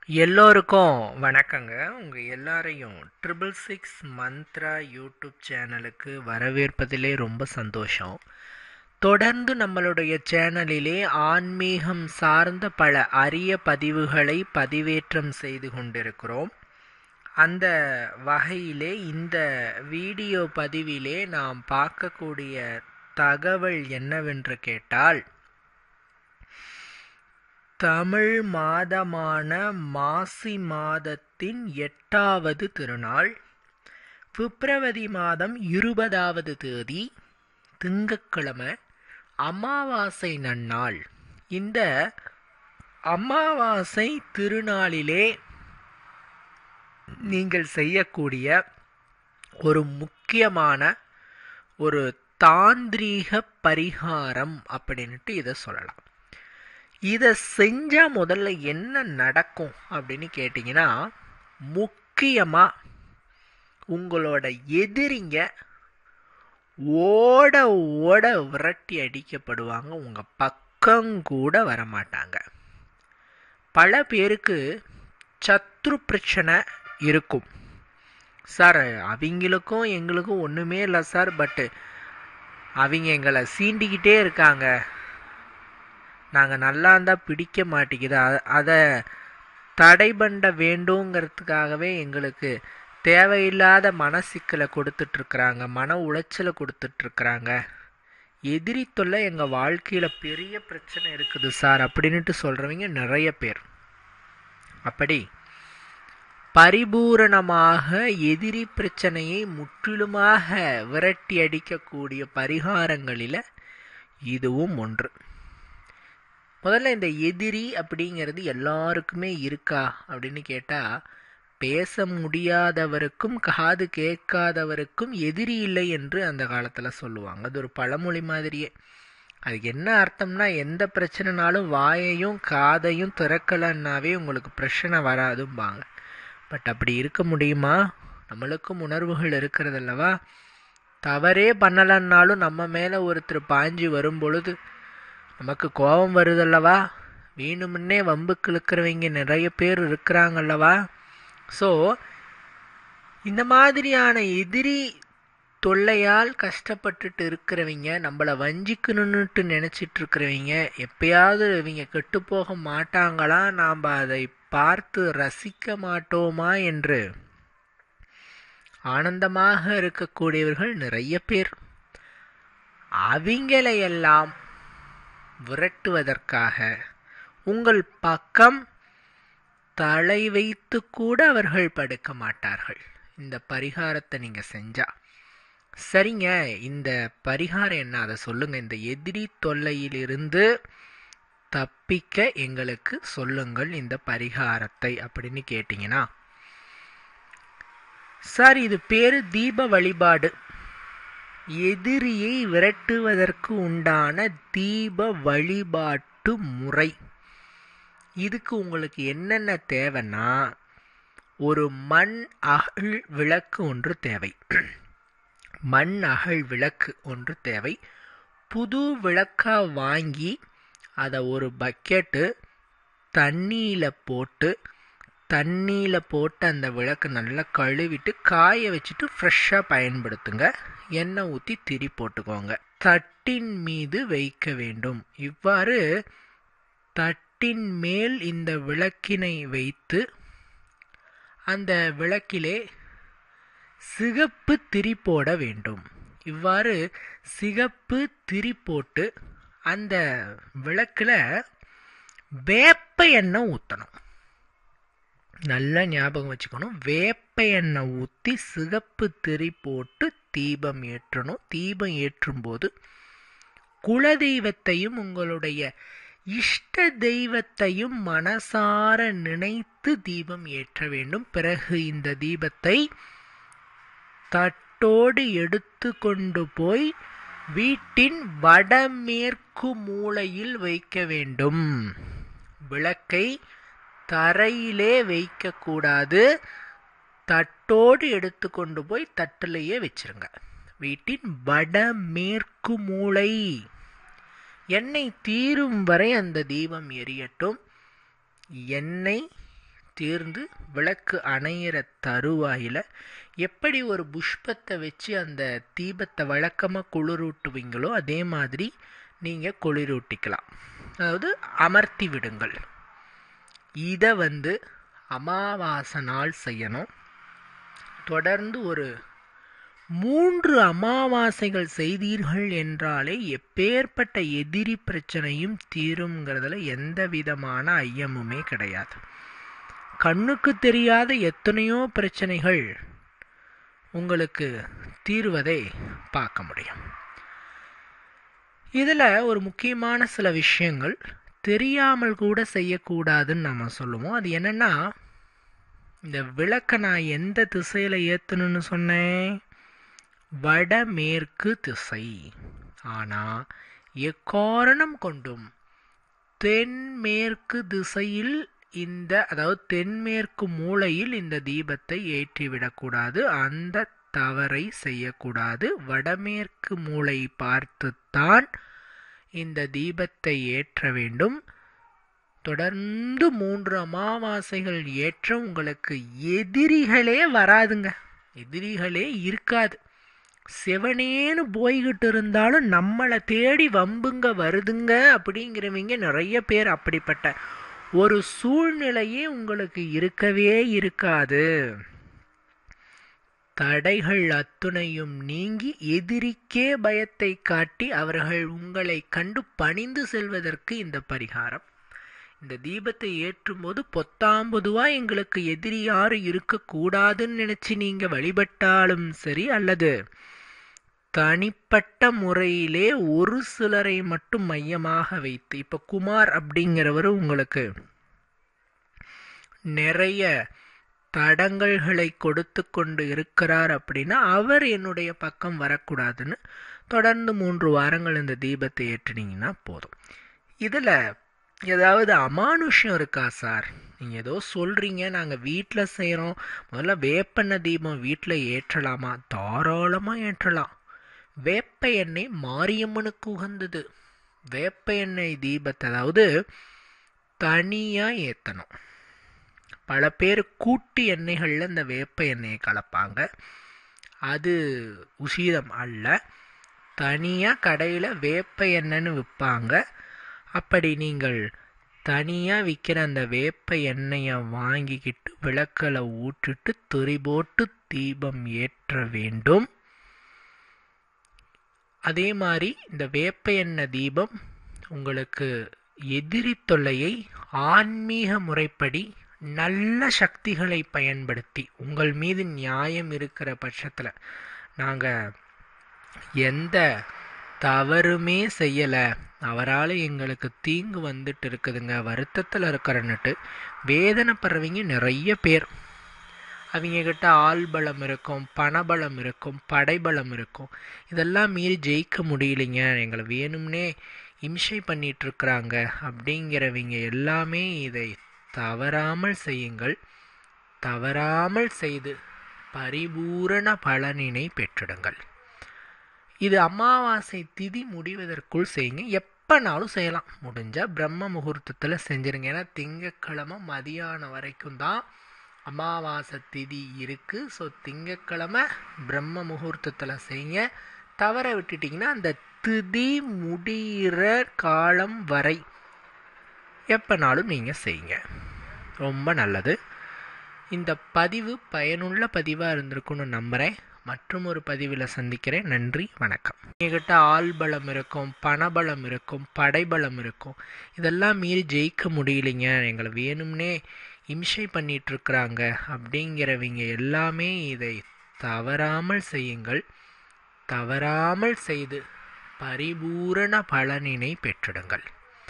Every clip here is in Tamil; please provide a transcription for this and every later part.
எல்லோருக்கும் வணக்கங்க. உங்கள் எல்லாரையும் 666 மந்த்ரா யூடியூப் சேனலுக்கு வரவேற்பதிலே ரொம்ப சந்தோஷம். தொடர்ந்து நம்மளுடைய சேனலிலே ஆன்மீகம் சார்ந்த பல அரிய பதிவுகளை பதிவேற்றம் செய்து கொண்டிருக்கிறோம். அந்த வகையிலே இந்த வீடியோ பதிவிலே நாம் பார்க்கக்கூடிய தகவல் என்னவென்று கேட்டால், தமிழ் மாதமான மாசி மாதத்தின் 8வது திருநாள் பிப்ரவரி மாதம் 20வது தேதி திங்கட்கிழமை அமாவாசை நன்னாள். இந்த அமாவாசை திருநாளிலே நீங்கள் செய்யக்கூடிய ஒரு முக்கியமான ஒரு தாந்திரீக பரிகாரம் அப்படின்ட்டு இதை சொல்லலாம். இதை செஞ்சால் முதல்ல என்ன நடக்கும் அப்படின்னு கேட்டிங்கன்னா, முக்கியமாக உங்களோட எதிரிங்க ஓட ஓட விரட்டி அடிக்கப்படுவாங்க, உங்கள் பக்கம் கூட வரமாட்டாங்க. பல பேருக்கு சத்ரு பிரச்சனை இருக்கும். சார், அவங்களுக்கும் எங்களுக்கும் ஒன்றுமே இல்லை சார், பட்டு அவங்க எங்களை சீண்டிக்கிட்டே இருக்காங்க, நாங்கள் நல்லா இருந்தால் பிடிக்க மாட்டேங்குது, அதை தடை பண்ண வேண்டுங்கிறதுக்காகவே எங்களுக்கு தேவையில்லாத மனசிக்கலை கொடுத்துட்ருக்குறாங்க, மன உளைச்சலை கொடுத்துட்ருக்குறாங்க, எதிரி தொல்லை எங்கள் வாழ்க்கையில் பெரிய பிரச்சனை இருக்குது சார் அப்படின்ட்டு சொல்கிறவங்க நிறைய பேர். அப்படி பரிபூரணமாக எதிரி பிரச்சனையை முற்றிலுமாக விரட்டி அடிக்கக்கூடிய பரிகாரங்களில் இதுவும் ஒன்று. முதல்ல இந்த எதிரி அப்படிங்கிறது எல்லாருக்குமே இருக்கா அப்படின்னு கேட்டால், பேச முடியாதவருக்கும் காது கேட்காதவருக்கும் எதிரி இல்லை என்று அந்த காலத்தில் சொல்லுவாங்க. அது ஒரு பழமொழி மாதிரியே. அதுக்கு என்ன அர்த்தம்னா, எந்த பிரச்சனைனாலும் வாயையும் காதையும் திறக்கலைன்னாவே உங்களுக்கு பிரச்சனை வராதும்பாங்க. பட் அப்படி இருக்க முடியுமா? நம்மளுக்கும் உணர்வுகள் இருக்கிறதல்லவா? தவறே பண்ணலைன்னாலும் நம்ம மேலே ஒருத்தர் பாஞ்சு வரும் பொழுது நமக்கு கோபம் வருதல்லவா? வேணுமுன்னே வம்புக்கு இழுக்கிறவங்க நிறைய பேர் இருக்கிறாங்கல்லவா? ஸோ இந்த மாதிரியான எதிரி தொல்லையால் கஷ்டப்பட்டுட்டு இருக்கிறவங்க, நம்மளை வஞ்சிக்கணுன்னுட்டு நினச்சிட்டு இருக்கிறவங்க, எப்பயாவது இவங்க கெட்டு போக மாட்டாங்களா, நாம் அதை பார்த்து ரசிக்க மாட்டோமா என்று ஆனந்தமாக இருக்கக்கூடியவர்கள் நிறைய பேர். அவங்களையெல்லாம் விரட்டுவதற்காக உங்கள் பக்கம் தலை வைத்து கூட அவர்கள் படுக்க மாட்டார்கள் இந்த பரிகாரத்தை நீங்கள் செஞ்சா. சரிங்க, இந்த பரிகாரம் என்ன, அதை சொல்லுங்க. இந்த எதிரி தொல்லையிலிருந்து தப்பிக்க எங்களுக்கு சொல்லுங்கள் இந்த பரிகாரத்தை அப்படின்னு கேட்டிங்கன்னா, சார் இது பேரு தீப வழிபாடு. எதிரியை விரட்டுவதற்கு உண்டான தீப வழிபாட்டு முறை. இதுக்கு உங்களுக்கு என்னென்ன தேவைன்னா, ஒரு மண் அகல் விளக்கு ஒன்று தேவை. மண் அகல் விளக்கு ஒன்று தேவை. புது விளக்காக வாங்கி அதை ஒரு பக்கெட்டு தண்ணியில் போட்டு அந்த விளக்கு நல்லா கழுவிட்டு காய வச்சுட்டு ஃப்ரெஷ்ஷாக பயன்படுத்துங்க. எண்ணெய் ஊற்றி திரி போட்டுக்கோங்க. தட்டின் மீது வைக்க வேண்டும். இவ்வாறு தட்டின் மேல் இந்த விளக்கினை வைத்து அந்த விளக்கிலே சிகப்பு திரி போட வேண்டும். இவ்வாறு சிகப்பு திரி போட்டு அந்த விளக்கில் வேப்ப எண்ணெய் ஊற்றணும். நல்லா ஞாபகம் வச்சுக்கணும், வேப்ப எண்ணெய் ஊற்றி சிகப்பு திரி போட்டு தீபம் ஏற்றணும். தீபம் ஏற்றும்போது குலதெய்வத்தையும் உங்களுடைய இஷ்ட தெய்வத்தையும் மனசார நினைத்து தீபம் ஏற்ற வேண்டும். பிறகு இந்த தீபத்தை தட்டோடு எடுத்து கொண்டு போய் வீட்டின் வடமேற்கு மூலையில் வைக்க வேண்டும். விளக்கை தரையிலே வைக்கக்கூடாது, தட்டோடு எடுத்து கொண்டு போய் தட்டிலேயே வச்சிருங்க. வீட்டின் வடமேற்கு மூலை. எண்ணெய் தீரும் வரை அந்த தீபம் எரியட்டும். எண்ணெய் தீர்ந்து விளக்கு அணையிற தருவாயில் எப்படி ஒரு புஷ்பத்தை வச்சு அந்த தீபத்தை வழக்கமாக குளிரூட்டுவீங்களோ அதே மாதிரி நீங்கள் குளிரூட்டிக்கலாம். அதாவது அமர்த்தி விடுங்கள். இதை அமாவாசை நாள் செய்யணும். தொடர்ந்து ஒரு 3 அமாவாசைகள் செய்தீர்கள் என்றாலே எப்பேற்பட்ட எதிரி பிரச்சனையும் தீருங்கிறதுல எந்த விதமான ஐயமுமே கிடையாது. கண்ணுக்கு தெரியாத எத்தனையோ பிரச்சனைகள் உங்களுக்கு தீர்வதை பார்க்க முடியும். இதில் ஒரு முக்கியமான சில விஷயங்கள் தெரியாமல் கூட செய்யக்கூடாதுன்னு நம்ம சொல்லுவோம். அது என்னன்னா, இந்த விளக்கை நான் எந்த திசையில் ஏற்றணும்னு சொன்னேன்? வடமேற்கு திசை. ஆனால் எக்காரணம் கொண்டும் தென்மேற்கு திசையில் அதாவது தென்மேற்கு மூலையில் இந்த தீபத்தை ஏற்றிவிடக்கூடாது. அந்த தவறை செய்யக்கூடாது. வடமேற்கு மூலை பார்த்துத்தான் இந்த தீபத்தை ஏற்ற வேண்டும். தொடர்ந்து 3 அமாவாசைகள் ஏற்ற உங்களுக்கு எதிரிகளே வராதுங்க. எதிரிகளே இருக்காது. செவனேன்னு போய்கிட்டு இருந்தாலும் நம்மளை தேடி வம்புங்க வருதுங்க அப்படிங்கிறவங்க நிறைய பேர். அப்படிப்பட்ட ஒரு சூழ்நிலையே உங்களுக்கு இருக்கவே இருக்காது. தடைகள் அத்துணையும் நீங்கி எதிரிக்கே பயத்தை காட்டி அவர்கள் உங்களை கண்டு பணிந்து செல்வதற்கு இந்த பரிகாரம். இந்த தீபத்தை ஏற்றும் போது பொத்தாம்பொதுவாக எங்களுக்கு எதிரி யாரும் இருக்கக்கூடாதுன்னு நினச்சி நீங்கள் வழிபட்டாலும் சரி, அல்லது தனிப்பட்ட முறையிலே ஒரு சிலரை மட்டும் மையமாக வைத்து, இப்போ குமார் அப்படிங்கிறவர் உங்களுக்கு நிறைய தடங்கல்களை கொடுத்து கொண்டு இருக்கிறார் அப்படின்னா அவர் என்னுடைய பக்கம் வரக்கூடாதுன்னு தொடர்ந்து 3 வாரங்கள் இந்த தீபத்தை ஏற்றினீங்கன்னா போதும். இதில் ஏதாவது அமானுஷ்யம் இருக்கா சார்? நீங்கள் ஏதோ சொல்கிறீங்க, நாங்கள் வீட்டில் செய்கிறோம், முதல்ல வேப்பெண்ணெய் தீபம் வீட்டில் ஏற்றலாமா? தாராளமாக ஏற்றலாம். வேப்ப எண்ணெய் மாரியம்மனுக்கு உகந்தது. வேப்ப எண்ணெய் தீபத்தை அதாவது தனியாக ஏற்றணும். பல பேர் கூட்டி எண்ணெய்களில் இந்த வேப்ப எண்ணெயை கலப்பாங்க. அது உசிதம் அல்ல. தனியாக கடையில் வேப்ப எண்ணெய்னு விற்பாங்க. அப்படி நீங்கள் தனியாக விற்கிற அந்த வேப்ப எண்ணெயை வாங்கிக்கிட்டு விளக்கில் ஊற்றிட்டு துரி போட்டு தீபம் ஏற்ற வேண்டும். அதே மாதிரி இந்த வேப்ப எண்ணெய் தீபம் உங்களுக்கு எதிரி தொல்லையை ஆன்மீக முறைப்படி நல்ல சக்திகளை பயன்படுத்தி, உங்கள் மீது நியாயம் இருக்கிற பட்சத்தில், நாங்கள் எந்த தவறுமே செய்யலை, அவரால் எங்களுக்கு தீங்கு வந்துட்டு இருக்குதுங்க, வருத்தத்தில் இருக்கிறன்னுட்டு வேதனைப்படுறவங்க நிறைய பேர். அவங்கக்கிட்ட ஆள் பலம் இருக்கும், பணபலம் இருக்கும், படைபலம் இருக்கும். இதெல்லாம் மீறி ஜெயிக்க முடியலைங்க, எங்களை வேணும்னே இம்சை பண்ணிகிட்ருக்குறாங்க அப்படிங்கிறவங்க எல்லாமே இதை தவறாமல் செய்யுங்கள். தவறாமல் செய்து பரிபூரண பலனினை பெற்றிடுங்கள். இது அமாவாசை திதி முடிவதற்குள் செய்யுங்க. எப்போனாலும் செய்யலாம். முடிஞ்சால் பிரம்ம முகூர்த்தத்தில் செஞ்சுருங்க. ஏன்னா திங்கட்கிழமை மதியானம் வரைக்கும் தான் அமாவாசை திதி இருக்குது. ஸோ திங்கட்கிழமை பிரம்ம முகூர்த்தத்தில் செய்யுங்க. தவற விட்டுட்டிங்கன்னா அந்த திதி முடிகிற காலம் வரை எப்போனாலும் நீங்கள் செய்யுங்க. ரொம்ப நல்லது. இந்த பதிவு பயனுள்ள பதிவாக இருந்திருக்குன்னு நம்புகிறேன். மற்றும் ஒரு பதிவில் சந்திக்கிறேன். நன்றி, வணக்கம். என்கிட்ட ஆள் பலம் இருக்கும், பணபலம் இருக்கும், படைபலம் இருக்கும். இதெல்லாம் மீறி ஜெயிக்க முடியலைங்க, எங்களை வேணும்னே இம்சை பண்ணிகிட்ருக்குறாங்க அப்படிங்கிறவங்க எல்லாமே இதை தவறாமல் செய்யுங்கள். தவறாமல் செய்து பரிபூரண பலனினை பெற்றிடுங்கள்.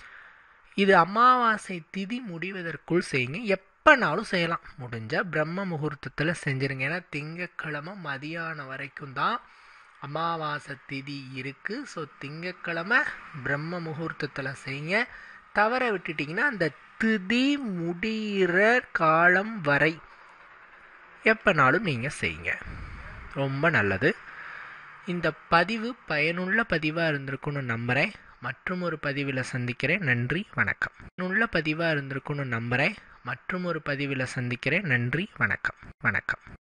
இது அமாவாசை திதி முடிவதற்குள் செய்யுங்க. எப்போனாலும் செய்யலாம். முடிஞ்சால் பிரம்ம முகூர்த்தத்தில் செஞ்சுருங்க. ஏன்னா திங்கட்கிழமை மதியானம் வரைக்கும் தான் அமாவாசை திதி இருக்குது. ஸோ திங்கட்கிழமை பிரம்ம முகூர்த்தத்தில் செய்யுங்க. தவற விட்டுட்டிங்கன்னா அந்த திதி முடிகிற காலம் வரை எப்போனாலும் நீங்கள் செய்யுங்க. ரொம்ப நல்லது. இந்த பதிவு பயனுள்ள பதிவாக இருந்திருக்குன்னு நம்புகிறேன். மற்றும் ஒரு பதிவில் சந்திக்கிறேன். நன்றி, வணக்கம். பயனுள்ள பதிவாக இருந்திருக்குன்னு நம்புகிறேன். மற்றும் ஒரு பதிவில் சந்திக்கிறேன். நன்றி. வணக்கம். வணக்கம்.